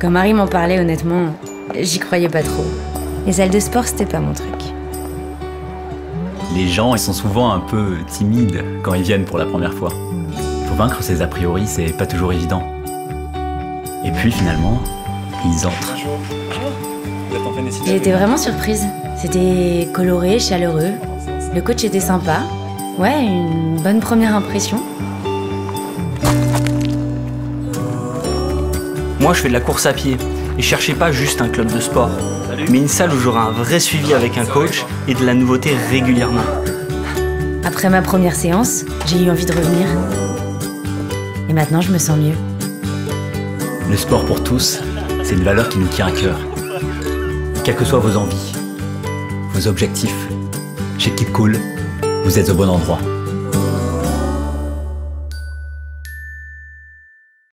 Quand Marie m'en parlait, honnêtement, j'y croyais pas trop. Les salles de sport, c'était pas mon truc. Les gens, ils sont souvent un peu timides quand ils viennent pour la première fois. Faut vaincre ses a priori, c'est pas toujours évident. Et puis finalement, ils entrent. J'ai été vraiment surprise. C'était coloré, chaleureux. Le coach était sympa. Ouais, une bonne première impression. Moi, je fais de la course à pied et je cherchais pas juste un club de sport, mais une salle où j'aurai un vrai suivi avec un coach et de la nouveauté régulièrement. Après ma première séance, j'ai eu envie de revenir. Et maintenant, je me sens mieux. Le sport pour tous, c'est une valeur qui nous tient à cœur. Quelles que soient vos envies, vos objectifs, chez Keep Cool, vous êtes au bon endroit.